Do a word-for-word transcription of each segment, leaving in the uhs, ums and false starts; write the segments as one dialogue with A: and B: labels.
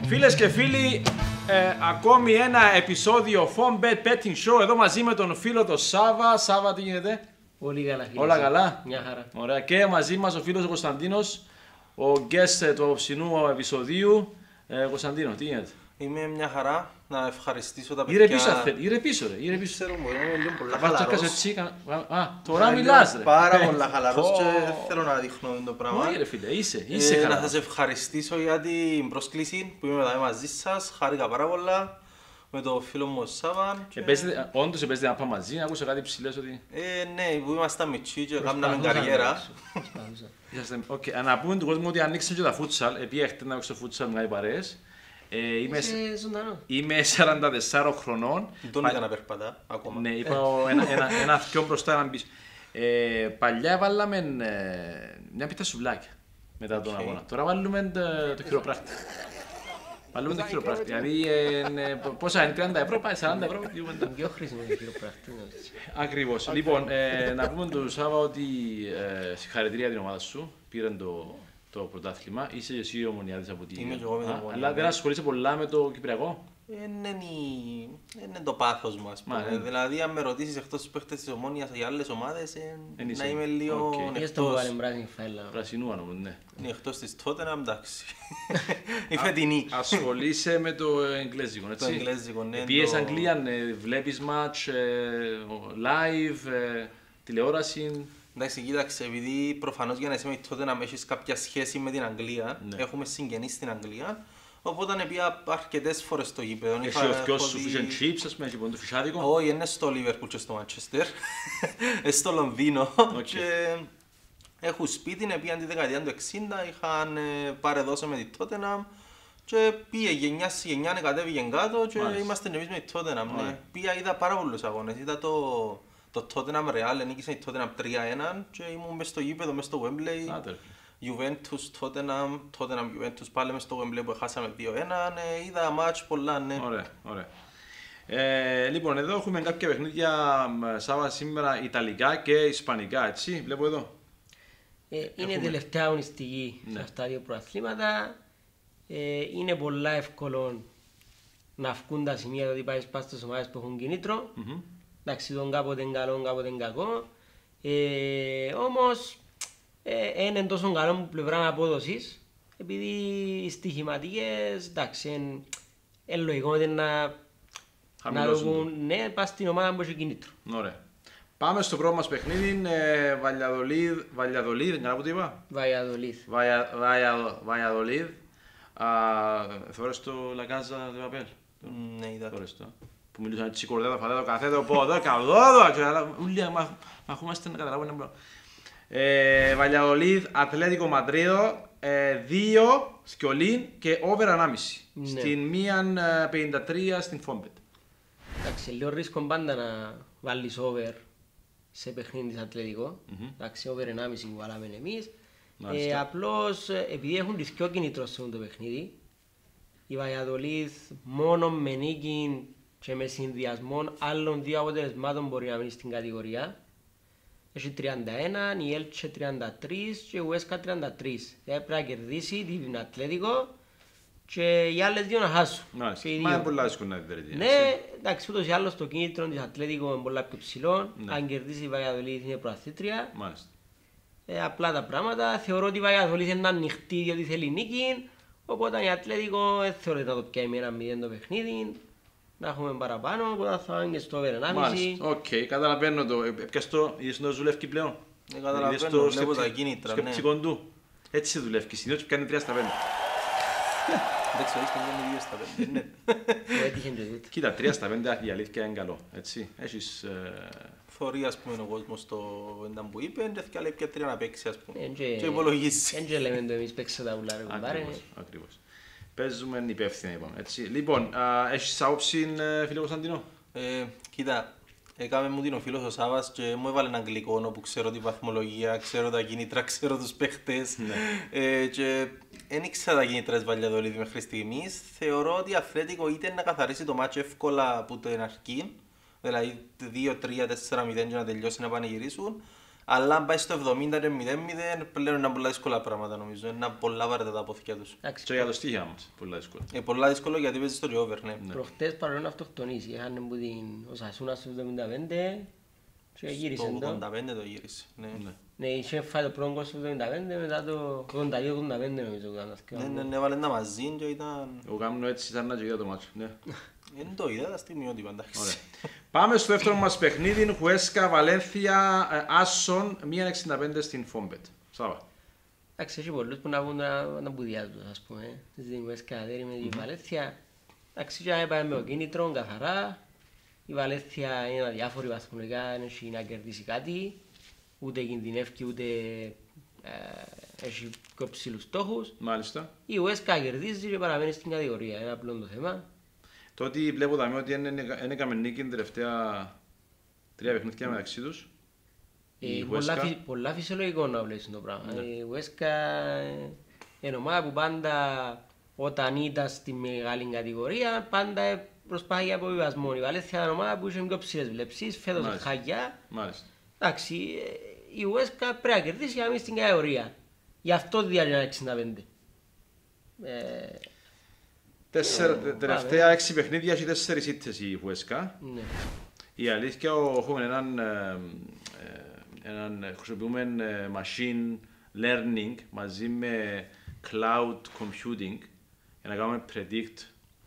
A: Φίλες και φίλοι, ε, ακόμη ένα επεισόδιο FonBet Betting Show εδώ μαζί με τον φίλο τον Σάβα. Σάβα, τι γίνεται?
B: Πολύ καλά, φίλε.
A: Όλα καλά.
B: Μια χαρά.
A: Ωραία. Και μαζί μας ο φίλος ο Κωνσταντίνος, ο guest του απόψινού επεισοδίου. Ε, Κωνσταντίνο, τι γίνεται?
C: Είμαι μια χαρά, να ευχαριστήσω τα παιδιά.
A: Γύρε πίσω, θέλει. Γύρε πίσω, ρε. Γύρε πίσω.
C: Ξέρω, μπορεί να είμαι λίγο πολλά
A: Θα
C: χαλαρός.
A: έτσι. Α, τώρα μιλάς, ρε.
C: Πάρα πολλά χαλαρός και θέλω να δείχνω το πράγμα.
A: Όχι, ρε φίλε, είσαι, είσαι
C: Ε, Να
A: καλά.
C: σας ευχαριστήσω για την πρόσκληση που είμαι εδώ μαζί σας. Χάρηκα πάρα πολλά με τον φίλο μου ο Σάβαν. και-
A: Όντως παίζετε να πάμε μαζί, άκουσα κάτι ψηλές ότι...
C: Ε, ναι, που ήμασταν μητσί και κάναμε καριέρα.
A: Είσαστε- οκ. Να πούμε του κόσμου ότι ανοίξαν και τα φούτσαλ, επειδή έχετε να παίξω φούτσαλ με κάτι παρέες. Ε, είμαι,
B: Είσαι ζωντανό.
A: είμαι σαράντα τεσσάρων χρονών.
C: Δεν τον
A: Πα-
C: είδα να περπατά ακόμα.
A: Ναι, είπα ο- ένα, ένα, ένα αυτιό μπροστά, έναν πίσω. Ε, παλιά βάλαμε ε, μια πίτα σουβλάκια μετά τον
C: Οκ.
A: αγώνα. Τώρα βάλουμε το, το χειροπράκτη. Βάλουμε το χειροπράκτη. Δηλαδή, ε, ε, πόσα είναι, τριάντα ευρώ, πάει σαράντα ευρώ. διούμε τα-
B: Είναι πιο χρήσιμο το χειροπράκτη.
A: Ακριβώς. Λοιπόν, ε, να πούμε του Σάβα ότι ε, συγχαρητήρια την ομάδα σου. Πήραν το, το πρωτάθλημα. Είσαι και εσύ ο Ομονιάδης από την.
C: Είμαι και εγώ με την
A: Α,
C: Ομονιάδη.
A: Αλλά δεν ασχολείσαι πολλά με το Κυπριακό.
C: Είναι, η- είναι το πάθος μου, ας πούμε.
A: Μα, ναι.
C: Δηλαδή, αν με ρωτήσεις εκτός τους παίχτες της Ομόνοιας για άλλες ομάδες, ε,
A: Εν είσαι.
C: να είμαι λίγο
A: Οκ.
B: Ή στο που
C: εκτός.
B: βάλει πράσινη φαίλα.
A: Πρασινού, αν πούμε, ναι.
C: Είναι εκτός της Tottenham, εντάξει. Η φετινή.
A: Ασχολείσαι με το εγγλέζικο,
C: Το
A: έτσι.
C: εγγλέζικο, ναι.
A: Πιες
C: το-
A: Αγγλία, ε, βλέπεις match, ε, live, ε, τηλεόραση.
C: Εντάξει, κοίταξε, επειδή προφανώς για να είσαι με τη Tottenham έχεις κάποια σχέση με την Αγγλία,
A: Ναι.
C: έχουμε συγγενείς στην Αγγλία, οπότε πήγα αρκετές φορές στο γήπεδο.
A: Εσύ
C: Είχα-
A: ο θκιός
C: έχω
A: σου
C: δει-
A: fish and chips, ας πούμε, λοιπόν, το φυσάδικο.
C: Όχι, είναι στο Liverpool και στο Manchester, ε, στο Λονδίνο και έχουν σπίτι, πήγαν τη δεκαετία του εξήντα, είχαν ε, παρεδώσει με τη Tottenham και πήγε γενιά σε γενιά, κατέβηκε κάτω και
A: Μάλιστα.
C: είμαστε εμείς με τη Tottenham.
A: Ωραία.
C: Ναι. Πήγα, είδα πάρα πολλούς αγώνες, είδα το, το Tottenham Real, νίκησε η Tottenham τρία ένα και ήμουν μες στο γήπεδο, μες στο Wembley.
A: Άντε, ρε.
C: Juventus, Tottenham, Tottenham, Juventus πάλι μες στο Wembley που χάσαμε δύο ένα, ε, είδα μάτς πολλά, ναι.
A: Ωραία, ωραία. Ε, λοιπόν, εδώ έχουμε κάποια παιχνίδια μ, Σάβα σήμερα Ιταλικά και Ισπανικά, έτσι. Βλέπω εδώ.
B: Ε, Είναι
A: Έχουμε.
B: τελευταία αγωνιστική
A: Ναι.
B: σε αυτά τα δύο προαθλήματα. Ε, Είναι πολλά εύκολο να βγουν τα σημεία διότι πάει πας στις ομάδες που έχουν κινήτρο.
A: Μμμ.
B: Εντάξει, τον κάποτε είναι καλό, κάποτε είναι κακό. Ε, όμως, ε, είναι τόσο καλό από πλευρά απόδοσης, επειδή οι στοιχηματικές, εντάξει, είναι εν λογικό ότι να, να
A: Χαμηλώσουν το.
B: δουν, ναι, πας στην ομάδα που έχει κινήτρο.
A: Ωραία. Πάμε στο πρώτο μας παιχνίδι. Ε, Βαλιαδολίδ, Βαλιαδολίδ, καλά που το είπα.
B: Βαϊαδολίδ.
A: Βαλια- Βαλια- Βαλιαδολίδ. Θωρείς το Λακάζα de Papel.
C: Ναι, είδα.
A: Θωρείς το. Που μιλούσαν έτσι κορδέδο, φαδέδο, καθέδο, πόδο, καδόδο. Και άλλα, ούλοι μα- μαχούμαστε να καταλάβουμε ένα πράγμα. Ε, Βαλιαδολίδ, Ατλέτικο Μαντρίδο, ε, δύο σκιολίν και over ανάμιση.
B: Ναι.
A: Στην μία ε, πενήντα τρία στην Φόμπετ.
B: Εντάξει, λίγο ρίσκο πάντα να βάλεις over σε παιχνίδι της Ατλέτικο. Εντάξει, over ενάμιση που βάλαμε εμείς.
A: Μάλιστα.
B: Ε, απλώς, ε, επειδή έχουν τις πιο κινητρό σε αυτό το παιχνίδι, η Βαϊαδολίδ μόνο με νίκη και με συνδυασμό άλλων δύο αποτελεσμάτων μπορεί να μείνει στην κατηγορία. Έχει τριάντα ένα, η Έλτσε τριάντα τρία και η Ουέσκα τριάντα τρία. Δηλαδή πρέπει να κερδίσει την Ατλέτικο και οι άλλες δύο να χάσουν.
A: Μάλιστα.
B: Και οι
A: Μα
B: δύο.
A: είναι πολλά δύσκολο να δει.
B: Ναι, εντάξει, ούτως ή άλλως το κίνητρο της Ατλέτικο είναι πολλά πιο ψηλό.
A: Ναι.
B: Αν κερδίσει η Βαγιαδολίδ είναι προαθλήτρια.
A: Μάλιστα.
B: Ε, απλά τα πράγματα. Θεωρώ ότι η Βαγιαδολίδ είναι ανοιχτή διότι θέλει νίκη. Οπότε η Ατλέτικο δεν θεωρώ ότι να το πιάει με ένα μηδέν το παιχνίδι. Να έχουμε παραπάνω, οπότε θα πάμε και στο over ενάμιση.
A: Μάλιστα. Οκ, καταλαβαίνω το. Ε, Ποιες το, είδες το δουλεύει πλέον.
C: Ε, καταλαβαίνω,
A: Είδες το
C: βλέπω τα
A: σκεψι-
C: κίνητρα,
A: σκεψικό
C: ναι.
A: του. Έτσι δουλεύει. Συνήθως πιάνει τρία στα πέντε.
C: Εντάξει, ο Ίσκαν είναι δύο στα πέντε, ναι.
B: Που έτυχε και τούτο.
A: Κοίτα, τρία στα πέντε η αλήθεια είναι καλό. Έτσι. Έχεις. ε,
C: Θωρεί, ας πούμε, ο κόσμος το ήταν που είπε, και θα λέει ποια τρία να παίξει, ας πούμε.
B: Ε, και-
C: Και υπολογίζει.
B: Εν και λέμε το εμείς παίξε τα ουλά ρε κουμπάρε.
A: Ακριβώς, ακριβώς. Παίζουμε υπεύθυνα, είπαμε. Έτσι. Λοιπόν, α, έχεις άποψη, ε, φίλε Κωνσταντίνο.
C: Ε, Κοίτα, έκαμε μου την ο φίλος ο Σάβας και μου έβαλε έναν αγγλικό όπου ξέρω τη βαθμολογία, ξέρω τα κίνητρα, ξέρω τους παίχτες. Ε, και δεν ήξερα τα κίνητρα της Βαλιαδολίδη μέχρι στιγμής. Θεωρώ ότι η Αθλέτικο είτε να καθαρίσει το μάτσο εύκολα από την αρχή, δηλαδή δύο τρία τέσσερα μηδέν και να τελειώσει να πανηγυρίσουν, Αλλά αν πάει στο εβδομήντα και μηδέν μηδέν, πλέον είναι πολλά δύσκολα πράγματα νομίζω. Είναι πολλά βαρετά τα αποθηκιά τους.
A: Και για το στοίχημα μας, πολλά δύσκολα.
C: Ε, πολλά δύσκολο γιατί παίζει στο over, ναι.
B: Προχτές παρόλο αυτοκτονήσει, είχαν που την Οσασούνα στο εβδομήντα πέντε και γύρισε
C: Στο
B: το.
C: ογδόντα πέντε το γύρισε. Ναι,
A: Ναι.
B: Ναι, είχε φάει το πρώτο γκολ στο εβδομήντα πέντε, μετά το ογδόντα δύο ογδόντα πέντε νομίζω που ήταν τα
C: ναι,
B: σκηνά.
C: ναι, ναι, έβαλε τα μαζί και ήταν...
A: Εγώ κάνω έτσι σαν να και είδα το μάτσο. Ναι.
C: Δεν το είδα, τα στιγμιότυπα, εντάξει.
A: Ωραία. Πάμε στο δεύτερο μας παιχνίδι, Χουέσκα, Βαλένθια, Άσον, μία εξήντα πέντε στην Φόμπετ. Σάβα.
B: Εντάξει, έχει πολλούς που να βγουν να μπουδιάζουν, ας πούμε. Τις δημιουργές κατέρι με τη Βαλένθια. Εντάξει, και πάμε με το κίνητρο, καθαρά. Η Βαλένθια είναι αδιάφορη βαθμολογικά, δεν έχει να κερδίσει κάτι. Ούτε κινδυνεύει, ούτε ε, έχει πιο ψηλούς στόχους.
A: Μάλιστα.
B: Η Ουέσκα κερδίζει και παραμένει στην κατηγορία, είναι απλό το θέμα.
A: Το ότι βλέπω δαμε ότι δεν έκαμε νίκη την τελευταία τρία παιχνίδια μεταξύ τους.
B: Ε,
A: Η
B: πολλά,
A: Huesca.
B: φυ, πολλά φυσιολογικό να βλέπεις το πράγμα.
A: Ναι.
B: Η Ουέσκα είναι ομάδα που πάντα όταν ήταν στη μεγάλη κατηγορία πάντα προσπάθει από βιβασμό. Η Βαλένθια είναι ομάδα που είχε πιο ψηλές βλέψεις, φέτος
A: Μάλιστα.
B: χαγιά.
A: Μάλιστα.
B: Εντάξει, ε, η Ουέσκα πρέπει να κερδίσει για να μείνει στην κατηγορία. Γι' αυτό διάλυνα εξήντα πέντε. Ε,
A: Τέσσερα, τε- τελευταία έξι παιχνίδια έχει τέσσερις ήττες η Χουέσκα.
B: ναι.
A: Η αλήθεια έχουμε έναν, ε, ε, έναν χρησιμοποιούμε ε, machine learning μαζί με cloud computing για να κάνουμε predict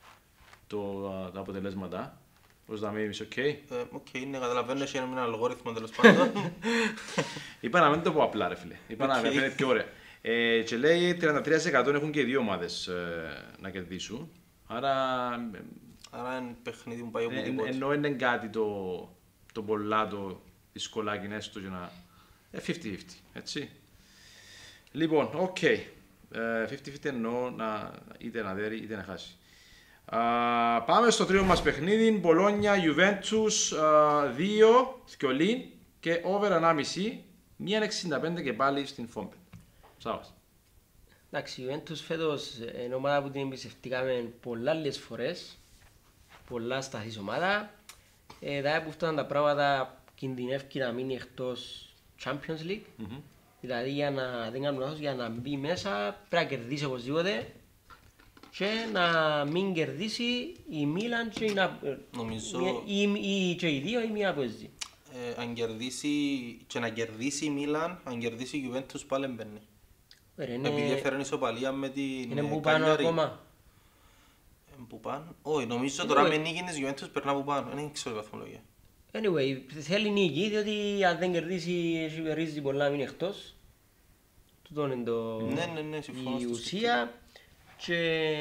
A: το, τα αποτελέσματα. Πώς θα μείνεις, οκ.
C: Ε, Οκ, ναι, καταλαβαίνω, έχει έναν αλγόριθμο τέλος πάντων.
A: Είπα να μην το πω απλά ρε φίλε. Είπα να
C: Οκ.
A: με φαίνεται πιο ωραία. Ε, και λέει τριάντα τρία τοις εκατό έχουν και οι δύο ομάδες ε, να κερδίσουν. Άρα ε,
C: Άρα είναι παιχνίδι που πάει
A: Ε,
C: οπουδήποτε.
A: ενώ είναι κάτι το, το πολλά το δυσκολάκι είναι έστω για να... Ε, πενήντα πενήντα, έτσι. Λοιπόν, οκ. Ε, πενήντα πενήντα εννοώ να, είτε να δέρει είτε να χάσει. Α, πάμε στο τρίτο μας παιχνίδι. Μπολόνια, Juventus, δύο, Θκιολίν και over ενάμιση, μία εξήντα πέντε και πάλι στην Φόμπε. Σάβας.
B: Εντάξει, η Juventus φέτος είναι ομάδα που την εμπιστευτήκαμε πολλά άλλες φορές. Πολλά σταθής ομάδα. Ε, δηλαδή που φτάνουν τα πράγματα κινδυνεύει να μείνει εκτός Champions League.
A: Μμμ.
B: Δηλαδή για να, δεν κάνω λάθος, για να μπει μέσα πρέπει να κερδίσει οπωσδήποτε και να μην κερδίσει η Μίλαν και η, Να-
C: Νομίζω-
B: η, η, και οι δύο ή μία παίζει.
C: Ε, αν κερδίσει και να κερδίσει η Μίλαν, αν κερδίσει η Juventus πάλι μπαίνει.
B: Ωραία,
C: Επειδή
B: είναι,
C: έφεραν ισοπαλία με την
B: είναι
C: ε,
B: που πάνω
C: Cagliari.
B: ακόμα.
C: Ε, Που πάνω. Όχι, νομίζω
B: Είναι
C: τώρα
B: που-
C: με νίκη της Juventus περνά που πάνω. Δεν ξέρω η βαθμολογία.
B: Anyway, θέλει νίκη, διότι αν δεν κερδίσει, έχει περίσει πολλά να μείνει εκτός. Τούτο είναι το...
C: Ναι, ναι, ναι, συμφωνώ
B: η
C: στο
B: ουσία. Και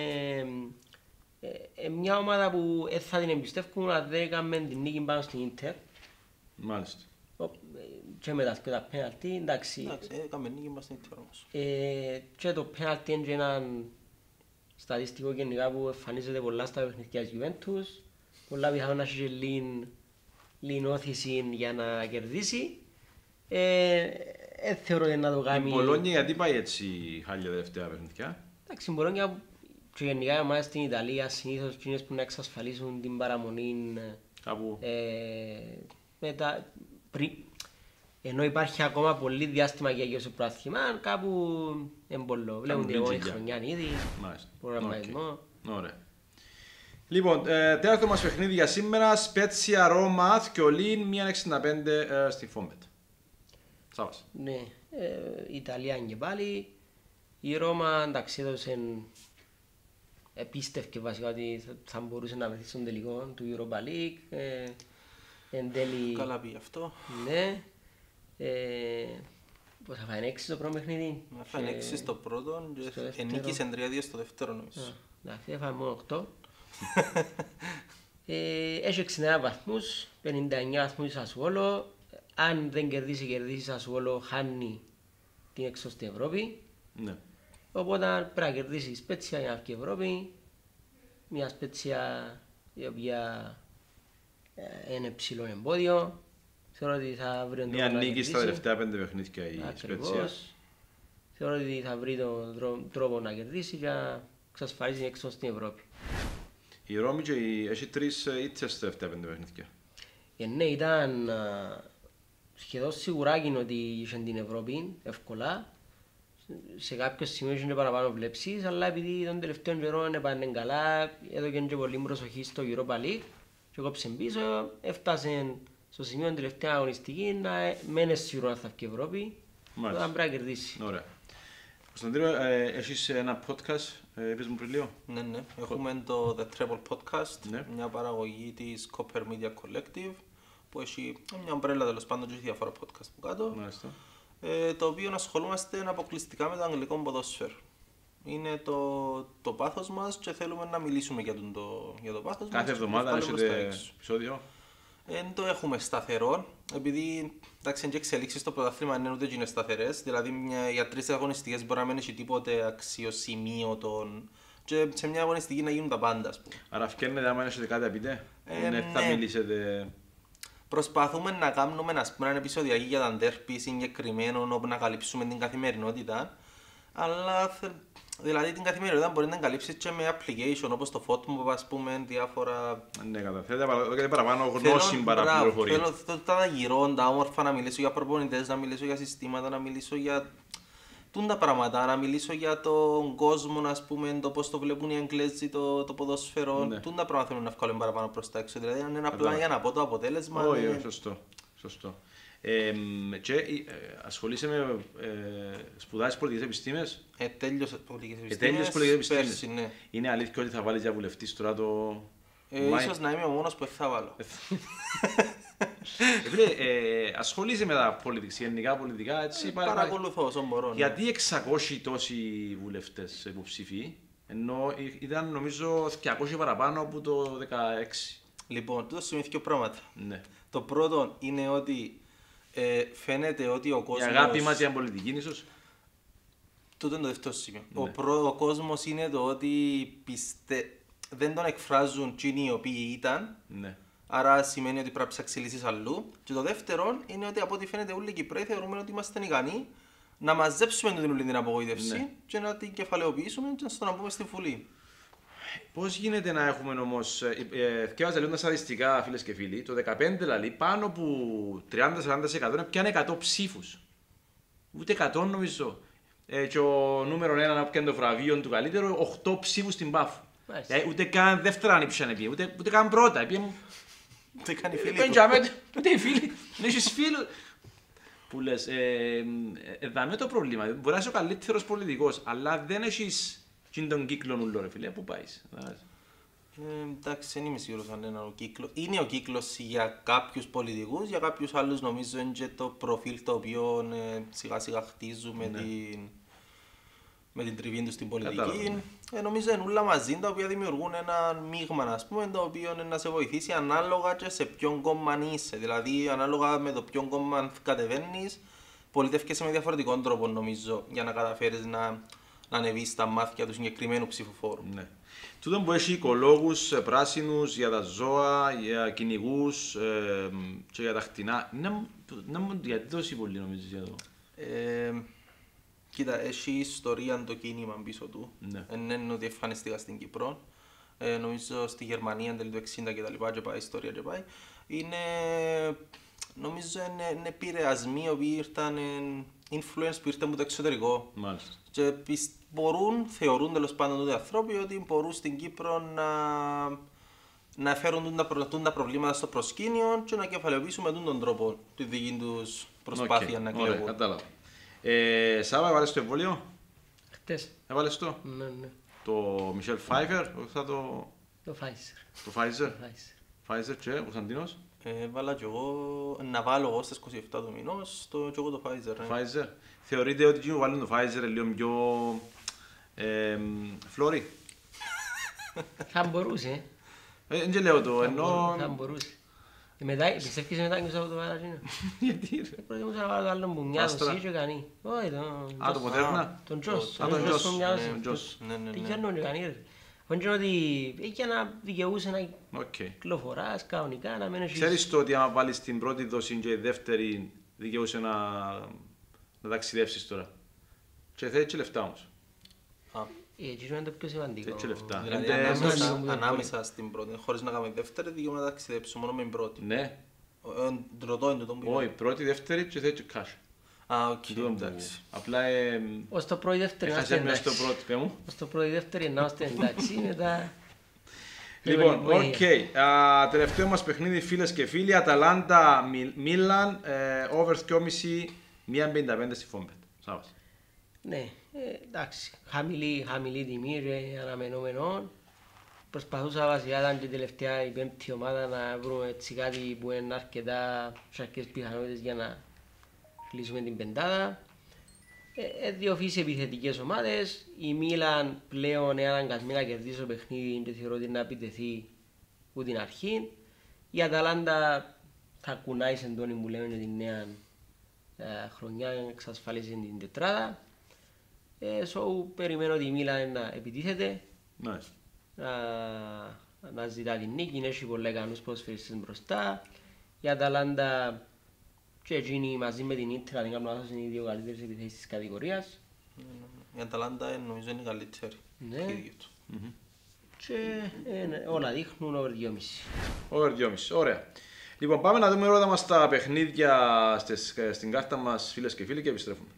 B: ε, ε, μια ομάδα που δεν θα την εμπιστεύκουν αν δεν έκαμε την νίκη πάνω στην Ίντερ.
A: Μάλιστα.
B: Ο- ε, Και μετά και τα πέναλτι, εντάξει.
C: Εντάξει, ε, έκαμε νίκη μας στην Ιντερ όμως.
B: Ε, και το πέναλτι είναι και ένα στατιστικό γενικά που εμφανίζεται πολλά στα παιχνίδια της Juventus. Πολλά πιθανόν να έχει και λίγη- λίγη όθηση για να κερδίσει. Ε, ε, θεωρώ ότι να το
A: Η
B: κάνει...
A: Μπολόνια γιατί πάει έτσι χάλια τελευταία παιχνίδια.
B: Εντάξει, μπορώ και, και γενικά οι ομάδες στην Ιταλία συνήθως εκείνες που να εξασφαλίσουν την παραμονή
A: Κάπου.
B: ε, μετά, πριν, ενώ υπάρχει ακόμα πολύ διάστημα για γύρω στο πράθυμα, κάπου εμπολό. Βλέπουν την
A: πριν
B: επόμενη
A: τζιλιά.
B: χρονιά ήδη,
A: Μάλιστα.
B: προγραμματισμό.
A: Οκ. Ωραία. Λοιπόν, ε, τέταρτο μας παιχνίδι για σήμερα. Σπέτσια, Ρώμα, Θκιολίν, μία εξήντα πέντε ε, στη Φόμπετ. Σάβας.
B: Ναι, ε, η Ιταλία είναι και πάλι. Η Ρώμα εντάξει έδωσε επίστευκε βασικά ότι θα, θα μπορούσε να βρεθεί στον τελικό του Europa League. Ε, εν τέλει,
C: Καλά πήγε αυτό.
B: ναι. Ε, πώς θα φάνε έξι στο πρώτο παιχνίδι.
C: Να φάνε
B: Και-
C: έξι στο πρώτο
B: στο
C: και
B: δεύτερο.
C: νίκησε τρία δύο στο δεύτερο νομίζω.
B: Α, εντάξει, έφαμε μόνο οκτώ. ε, έχει εξήντα ένα βαθμούς, πενήντα εννιά βαθμούς η Σασουόλο. Αν δεν κερδίσει, κερδίσει η Σασουόλο, χάνει την έξω στην Ευρώπη.
A: Ναι.
B: Οπότε πρέπει να κερδίσει η Σπέτσια για να βγει η Ευρώπη. Μια Σπέτσια η οποία ε, είναι ψηλό εμπόδιο. Θεωρώ ότι θα βρει τον
A: Μία
B: τρόπο να
A: νίκη στα
B: κερδίσει.
A: τελευταία πέντε παιχνίδια η Σπέτσια.
B: Ακριβώς. Θεωρώ ότι θα βρει τον δρό- τρόπο να κερδίσει και να εξασφαλίσει την έξω στην Ευρώπη.
A: Η Ρώμη και η... έχει τρεις ε, ήττες στα τελευταία πέντε παιχνίδια.
B: Ε, ναι, ήταν α, σχεδόν σιγουράκι είναι ότι είχε την Ευρώπη εύκολα. Σε κάποιο σημείο είχε παραπάνω βλέψεις, αλλά επειδή τον τελευταίο καιρό δεν πάνε καλά, έδωκε και πολύ προσοχή στο Europa League και κόψε πίσω, έφτασε στο σημείο την τελευταία αγωνιστική να μένει σίγουρο να θα βγει η Ευρώπη, θα πρέπει να κερδίσει.
A: Ωραία. Κωνσταντίνο, ε, έχεις ένα podcast, ε, πες μου πριν λίγο.
C: Ναι, ναι. Έχουμε το The Treble Podcast,
A: Ναι.
C: μια παραγωγή της Copper Media Collective, που έχει μια ομπρέλα τέλος πάντων και έχει διάφορα podcast που κάτω.
A: Μάλιστα.
C: Ε, το οποίο ασχολούμαστε αποκλειστικά με το αγγλικό ποδόσφαιρο. Είναι το, το πάθος μας και θέλουμε να μιλήσουμε για, τον, το, για το πάθος μας.
A: Κάθε εβδομάδα έχετε επεισόδιο.
C: Δεν το έχουμε σταθερό, επειδή εντάξει, είναι και εξελίξεις στο πρωτάθλημα είναι ούτε και είναι σταθερές. Δηλαδή μια, για τρεις αγωνιστικές μπορεί να μην έχει τίποτε αξιοσημείωτον και σε μια αγωνιστική να γίνουν τα πάντα, ας πούμε.
A: Άρα φκένετε άμα έχετε κάτι να πείτε,
C: Ε,
A: ναι, θα
C: ναι.
A: μιλήσετε.
C: Προσπαθούμε να κάνουμε ένα, ένα επεισόδιο για τα ντέρπι συγκεκριμένο όπου να καλύψουμε την καθημερινότητα. Αλλά θε- δηλαδή την καθημερινότητα μπορεί να την καλύψει και με application όπως το Fotmob, ας πούμε, διάφορα.
A: Ναι, καταφέρετε παρα- παραπάνω γνώση παρά
C: μπράβο,
A: πληροφορία.
C: θέλω θέλω τα γυρών, τα όμορφα, να μιλήσω για προπονητές, να μιλήσω για συστήματα, να μιλήσω για τούν τα πράγματα, να μιλήσω για τον κόσμο, ας πούμε, το πώς το βλέπουν οι Εγγλέζοι το, το ποδόσφαιρο.
A: Ναι.
C: Τούν τα πράγματα θέλουν να βγάλουν παραπάνω προς τα έξω. Δηλαδή, αν είναι απλά
A: Κατάλαβα.
C: για να πω το αποτέλεσμα.
A: Όχι,
C: ναι.
A: όχι, σωστό. σωστό. Ε, μ, και ε, ασχολείσαι με ε, σπουδάσεις πολιτικές επιστήμες.
C: Ε, τέλειωσε πολιτικές
A: Ε,
C: επιστήμες.
A: τέλειωσες πολιτικές επιστήμες.
C: Πέρσι, ναι.
A: Είναι αλήθεια ότι θα βάλεις για βουλευτής τώρα το
C: Ε,
A: Μάη.
C: ίσως να είμαι ο μόνος που θα βάλω.
A: Ε, φίλε, ε, ασχολείσαι με τα πολιτικά, γενικά πολιτικά, έτσι. πάρα-
C: Παρακολουθώ όσο μπορώ. ναι.
A: Γιατί εξακόσιοι τόσοι βουλευτές υποψήφοι, ενώ ή- ήταν νομίζω διακόσιοι παραπάνω από το δεκαέξι.
C: Λοιπόν, τούτο σημαίνει δύο πράγματα.
A: Ναι.
C: Το πρώτο είναι ότι ε, φαίνεται ότι ο
A: Η
C: κόσμος.
A: αγάπη μας για πολιτική ίσως.
C: Τούτο είναι το δεύτερο σημείο.
A: Ναι.
C: Ο, προ, ο κόσμος είναι το ότι πιστε... δεν τον εκφράζουν εκείνοι οι οποίοι ήταν,
A: Ναι.
C: άρα σημαίνει ότι πρέπει να ψαξιλήσεις αλλού. Και το δεύτερο είναι ότι από ό,τι φαίνεται όλοι οι Κυπρέοι θεωρούμε ότι είμαστε ικανοί να μαζέψουμε την όλη την απογοήτευση
A: Ναι.
C: και να την κεφαλαιοποιήσουμε και να στο να πούμε στη Βουλή.
A: Πώς γίνεται να έχουμε όμως, ε, ε, θυκεύαζα λίγο τα στατιστικά φίλες και φίλοι, το δεκαπέντε δηλαδή πάνω από τριάντα με σαράντα τοις εκατό πιάνε εκατό ψήφους. Ούτε εκατό νομίζω. Ε, και ο νούμερο ένα να πιάνε το βραβείο του καλύτερου, οκτώ ψήφους στην Πάφου.
B: Μάλιστα.
A: Ε, ούτε καν δεύτερα αν ήπιαν επί, ούτε, ούτε καν πρώτα. Επί,
C: Τι κάνει η φίλη
A: δεν
C: του.
A: τζάμε, ούτε οι φίλοι, δεν έχεις φίλους. Που λες, ε, ε, δάμε το πρόβλημα. Μπορεί να είσαι ο καλύτερος πολιτικός, αλλά δεν έχεις τον κύκλο νουλό ρε φίλε, πού πάεις.
C: Ε, εντάξει, δεν είμαι σίγουρος αν είναι ο κύκλος. Είναι ο κύκλος για κάποιους πολιτικούς, για κάποιους άλλους νομίζω είναι και το προφίλ το οποίο ε, σιγά σιγά χτίζουμε
A: Ναι.
C: την, με την τριβή του στην πολιτική.
A: Κατάλαβα.
C: Ε, νομίζω είναι όλα μαζί τα οποία δημιουργούν ένα μείγμα, ας πούμε, το οποίο είναι να σε βοηθήσει ανάλογα και σε ποιον κόμμα είσαι. Δηλαδή, ανάλογα με το ποιον κόμμα κατεβαίνεις, πολιτεύκεσαι με διαφορετικό τρόπο νομίζω για να καταφέρεις να, να ανεβείς στα μάτια του συγκεκριμένου ψηφοφόρου.
A: Ναι. Τούτο που έχει οικολόγους, ε, πράσινους, για τα ζώα, για κυνηγούς ε, και για τα χτινά. Είναι, είναι γιατί τόσοι πολλοί νομίζεις για το.
C: Ε, κοίτα, έχει ιστορία το κίνημα πίσω του.
A: Ναι.
C: Δεν είναι ότι εμφανίστηκα στην Κύπρο. Ε, νομίζω στη Γερμανία τέλη του εξήντα και τα λοιπά και πάει ιστορία και πάει. Είναι, νομίζω είναι, είναι επηρεασμοί οι οποίοι ήρθαν, ε, influence που ήρθαν από το εξωτερικό.
A: Μάλιστα.
C: Και πισ- μπορούν, θεωρούν τέλος πάντων ότι οι άνθρωποι ότι μπορούν στην Κύπρο να, να φέρουν τα, προ, τα προβλήματα στο προσκήνιο και να κεφαλαιοποιήσουν με τον τρόπο τη δική τους προσπάθεια
A: Οκ,
C: να
A: ωραία,
C: κλέβουν.
A: κατάλαβα. Ε, Σάβα, έβαλες το εμβόλιο.
B: Χτες.
A: Έβαλες το.
B: Ναι, ναι.
A: Το Μισελ Φάιφερ, θα το,
B: Το Pfizer.
A: το Pfizer.
B: Το Pfizer.
A: Pfizer και ο Κωνσταντίνος.
C: Ε, βάλα κι εγώ, να βάλω εγώ στις είκοσι επτά του μηνός το, κι εγώ το Pfizer. Ναι.
A: Pfizer. Θεωρείτε ότι εκείνοι που βάλουν το Pfizer είναι λίγο πιο ε, φλόρι.
B: Θα μπορούσε.
A: Ε, δεν λέω το,
B: Θα
A: ενώ...
B: μπορούσε. Και μετά, πιστεύεις μετά και από το βαραζίνο.
A: Γιατί ρε.
B: Προτιμούσα να βάλω το άλλο που μοιάζω
A: Άστρα.
B: εσύ και κανεί. Όχι, τον
A: Α, το Moderna.
B: Τον Τζος.
A: Α, τον Τζος.
B: που μοιάζω.
A: Ναι, τον Τζος.
C: Ναι, ναι,
B: Τι
C: ναι.
B: κάνουν και κανεί ρε. Φωνή είναι ότι για να δικαιούσε να
A: Οκ.
B: κυκλοφοράς κανονικά, να μην έχεις...
A: Ξέρεις το ότι άμα βάλεις την πρώτη δόση και η δεύτερη δικαιούσε να, να ταξιδεύσεις τώρα. Και θέλει και λεφτά όμως.
C: Α,
B: Ε, εκεί είναι το πιο σημαντικό.
A: Θέλει και λεφτά.
C: δηλαδή
A: Ε,
C: ανάμεσα,
B: ναι, ναι.
C: ανάμεσα στην πρώτη, χωρίς να κάνουμε δεύτερη, δικαιούμαι να ταξιδέψω μόνο με την πρώτη.
A: Ναι.
C: Ρωτώ είναι το που
A: Όχι, πρώτη, δεύτερη και θέση και cash.
C: Α, οκ.
A: Τούτο εντάξει. Απλά ε,
B: Ως το πρώτη δεύτερη να
A: έχασε
B: είστε
A: μέσα στο
B: εντάξει.
A: πρώτο, πέ μου.
B: Ως το πρώτη δεύτερη να είστε εντάξει, μετά...
A: Λοιπόν,
B: Λίγο
A: οκ. Α, τελευταίο μας παιχνίδι, φίλες και φίλοι, Αταλάντα Μίλαν, ε, over δυόμισι, μία πενήντα πέντε στη Φόμπετ. Σάββας.
B: Ναι, ε, εντάξει, χαμηλή, χαμηλή τιμή και αναμενόμενο. Προσπαθούσα βασικά, ήταν και τελευταία η πέμπτη ομάδα να βρούμε έτσι κάτι που είναι αρκετά σε αρκετές πιθανότητες για να κλείσουμε την πεντάδα. Ε, δύο φύσεις επιθετικές ομάδες. Η Μίλαν πλέον είναι αναγκασμένη να κερδίσει το παιχνίδι και θεωρώ ότι να επιτεθεί από την αρχή. Η Αταλάντα θα κουνάει σε εντόνι που λέμε την νέα ε, χρονιά να εξασφαλίσει την τετράδα. Ε, so, περιμένω ότι η Μίλαν να επιτίθεται,
A: Nice.
B: να, να ζητά την νίκη, έχει πολλά ικανούς ποδοσφαιριστές μπροστά. Η Αταλάντα και εκείνη μαζί με την Ίντερ, αν δεν κάνω λάθος, είναι οι δύο καλύτερες επιθέσεις της κατηγορίας.
C: Η Αταλάντα ε, νομίζω είναι η καλύτερη.
B: Ναι.
C: Και η ίδια του.
B: Και ε, ναι, όλα δείχνουν over δυόμισι.
A: Over δυόμισι, ωραία. Λοιπόν, πάμε να δούμε όλα μας τα παιχνίδια στις, στην κάρτα μας, φίλες και φίλοι, και επιστρέφουμε.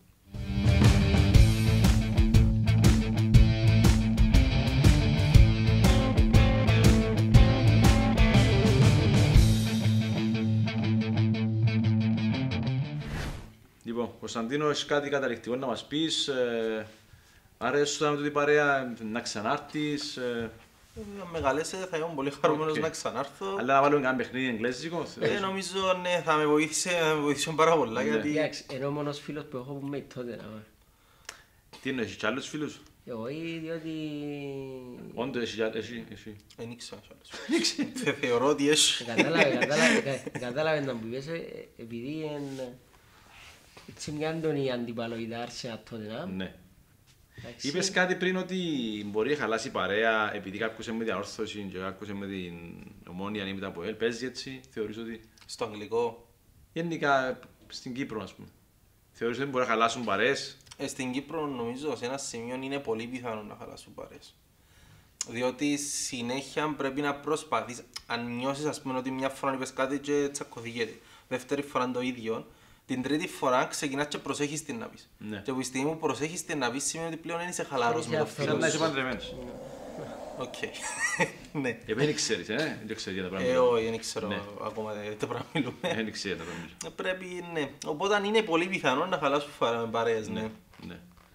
A: Λοιπόν, Κωνσταντίνο, έχεις κάτι καταληκτικό να μας πεις, ε, αρέσει να με τούτη παρέα, να ξανάρθεις, ε,
C: Αν μεγαλέσαι θα είμαι πολύ χαρούμενος
A: Οκ.
C: να ξανάρθω.
A: αλλά να βάλουμε κανένα παιχνίδι εγγλέζικο.
C: Ε, νομίζω ναι, θα με βοήθησε, θα με βοήθησε πάρα πολλά
A: Ναι.
C: γιατί...
B: Εντάξει, είναι ο μόνος φίλος που έχω που με τότε να.
A: Τι είναι, έχεις κι άλλους φίλους?
B: Εγώ ή διότι...
A: Όντως, εσύ, εσύ, εσύ.
C: Δεν ήξερα κι άλλος. Θε- Θεωρώ ότι έχει.
B: Κατάλαβε, κατάλαβε, κα- κατάλαβε να μου είπες, ε, επειδή είναι έτσι μια έντονη αντιπαλωγητά Άρσενα τότε, να.
A: Ναι.
B: Εντάξει.
A: Είπες κάτι πριν ότι μπορεί να χαλάσει η παρέα επειδή κάποιος είναι με την Ορθώση και κάποιος είναι με την Ομόνια ή με τα ΠΟΕΛ. Παίζει έτσι, θεωρείς ότι
C: Στο αγγλικό.
A: γενικά στην Κύπρο, ας πούμε. Θεωρείς ότι μπορεί να χαλάσουν παρέες.
C: Ε, στην Κύπρο νομίζω σε ένα σημείο είναι πολύ πιθανό να χαλάσουν παρέες. Διότι συνέχεια πρέπει να προσπαθείς. Αν νιώσεις ας πούμε ότι μια φορά είπες κάτι και τσακωθήκεται, δεύτερη φορά το ίδιο, την τρίτη φορά ξεκινάς και προσέχεις την να πεις.
A: Ναι.
C: Και από τη στιγμή που προσέχεις την να πεις σημαίνει ότι πλέον δεν είσαι χαλαρός με το
B: Σαν
C: φίλο
A: Σαν να είσαι
C: σου.
A: παντρεμένος.
C: Οκ. Ναι.
A: Ε, δεν ξέρεις, ε, δεν ξέρεις για τα
C: Ε,
A: πράγματα.
C: όχι, δεν ξέρω
A: Ναι.
C: ακόμα τι πράγμα μιλούμε.
A: Δεν ξέρεις για τα πράγματα.
C: Ε, Πρέπει, ναι. Οπότε είναι πολύ πιθανό να χαλάσουν φα- παρέες, ναι.
A: Ναι.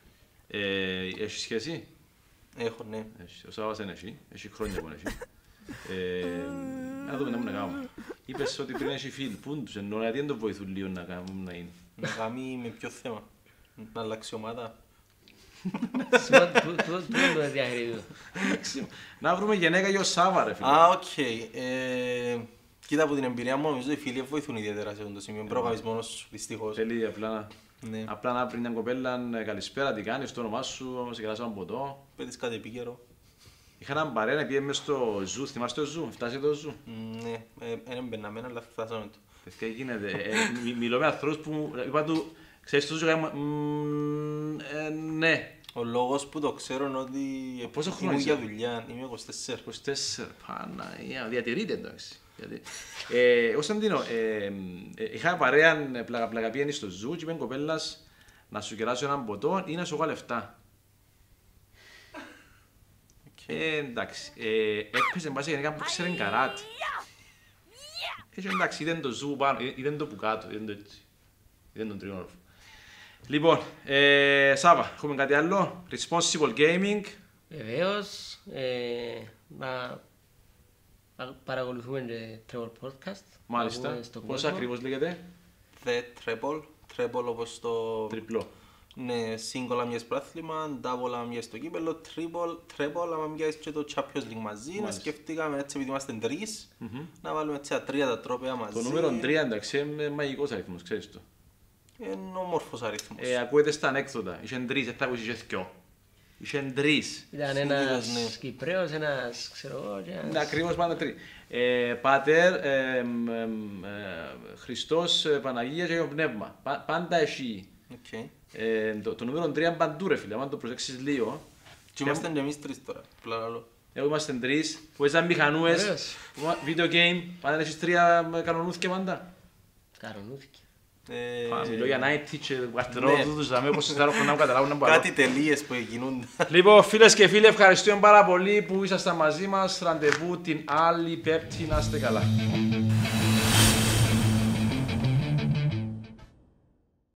A: Ε, Έχεις σχέση?
C: Έχω, ναι.
A: Έχει. Ο Σάββας είναι εσύ, έχει χρόνια που είναι εσύ. Ε, να δούμε να μου να κάνουμε. Είπες ότι πριν έχει φίλοι, πού είναι τους εννοώ, γιατί δεν το βοηθούν λίγο να κάνουν να είναι.
C: Να κάνει με ποιο θέμα. Να αλλάξει ομάδα.
B: Σημαίνει, τού- τού- τού είναι το ενδιαφέρει του.
A: Να βρούμε γυναίκα για ο Σάββα ρε φίλε.
C: Α, οκ. Ε, Κοίτα από την εμπειρία μου, νομίζω οι φίλοι βοηθούν ιδιαίτερα σε αυτό το σημείο. Πρέπει να κάνεις μόνος σου, δυστυχώς.
A: Θέλει απλά να...
C: Ναι.
A: Απλά να πριν μια κοπέλα, ε, καλησπέρα, τι κάνεις, το όνομά σου, σε κεράσαμε ποτό.
C: Πέτεις κάτι επίκαιρο.
A: Είχα έναν παρέα, πήγε μες στο ζου, θυμάστε το ζου, φτάσει το ζου.
C: Μ, Ναι, ε, δεν μπαίναμε, αλλά φτάσαμε το.
A: Τι γίνεται, ε, ε, μι- μιλώ με ανθρώπους που μου- είπα του, ξέρεις το ζου, έκανα, «Μμμ, ε, ναι,
C: Ο λόγος που το ξέρω είναι ότι
A: Πόσο
C: ήμουν
A: χρόνο
C: για
A: είσαι?
C: δουλειά, είμαι είκοσι τέσσερα.
A: είκοσι τέσσερα, Παναγία, διατηρείται εντάξει. Γιατί- Ε, Κωνσταντίνο, ε, ε, είχα παρέα πλακα-πλακα πήγαινε στο ζου και είπε κοπέλας να σου κεράσω έναν ποτό ή να σου βγάλω λεφτά. Ε, εντάξει, ε, έπαιζε μπάση γενικά που ξέρει καράτη. Έτσι εντάξει, είδαν το ζου πάνω, είδαν- είδαν το που κάτω, είδαν το έτσι. Είδαν τον τριόροφο. Λοιπόν, ε, Σάβα, έχουμε κάτι άλλο. Responsible Gaming.
B: Βεβαίως, ε, να να παρακολουθούμε και Trevor Podcast. να
A: Μάλιστα.
B: πούμε στον
A: Πώς
B: κόσμο.
A: ακριβώς λέγεται?
C: The Treble. Treble όπως το...
A: Τριπλό.
C: Ναι, single αν μοιάζει πράθλημα, double αν μοιάζει το κύπελλο, triple, treble αν μοιάζει και το Champions League μαζί. Να
A: Μάλιστα.
C: σκεφτήκαμε έτσι επειδή είμαστε τρεις, να βάλουμε έτσι τα τρία τα τρόπαια μαζί.
A: Το νούμερο τρία εντάξει είναι μαγικός αριθμός, ξέρεις το.
C: Είναι όμορφος αριθμός.
A: Ε, ακούετε στα ανέκδοτα. Είχαν τρεις, δεν θα ακούσεις είχε δυο. Είχαν τρεις.
B: Ήταν
C: Συνήθως,
B: ένας
C: ναι.
B: Κυπρέος, ένας, ξέρω εγώ, και
A: Είναι
B: ένας...
A: ακριβώς πάντα τρεις. Ε, Πάτερ, ε, εμ, εμ, ε, Χριστός, ε, Παναγία και Άγιο Πνεύμα. Πα- Πάντα εσύ.
C: Οκ.
A: Ε, το, το νούμερο τρία είναι παντού ρε φίλε, αν το προσέξεις λίγο.
C: Και είμαστε και εμείς τρεις τώρα, απλά λαλό.
A: Εγώ είμαστε τρεις, που έζαν μηχανούες,
B: Ωραίος.
A: που- video game, πάντα έχεις τρία κανονούθηκια πάντα.
B: Καρονούθηκε.
C: Ε,
A: Μιλώ για ενενήντα και γουαρτερό τους δάμε είκοσι τέσσερα χρόνια που καταλάβουν να
C: Κάτι τελείες που γίνονται.
A: Λοιπόν, φίλες και φίλοι, ευχαριστούμε πάρα πολύ που ήσασταν μαζί μας. Ραντεβού την άλλη Πέμπτη, να είστε καλά.